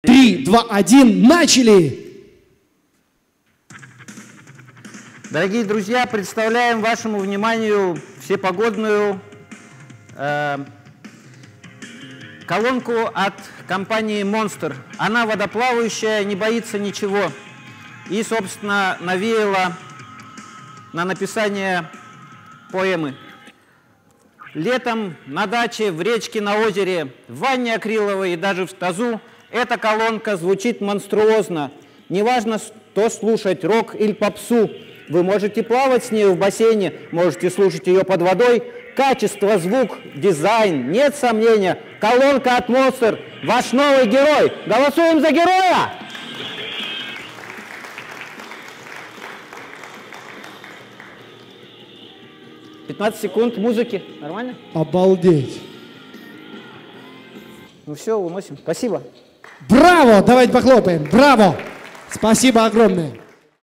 3, 2, 1, начали! Дорогие друзья, представляем вашему вниманию всепогодную колонку от компании Monster. Она водоплавающая, не боится ничего. И, собственно, навеяла на написание поэмы. Летом на даче, в речке, на озере, в ванне акриловой и даже в тазу эта колонка звучит монструозно. Неважно, что слушать, рок или попсу. Вы можете плавать с ней в бассейне, можете слушать ее под водой. Качество, звук, дизайн, нет сомнения. Колонка от Monster – ваш новый герой. Голосуем за героя! «15 секунд музыки. Нормально? Обалдеть! Ну все, уносим. Спасибо. Браво! Давайте похлопаем. Браво! Спасибо огромное.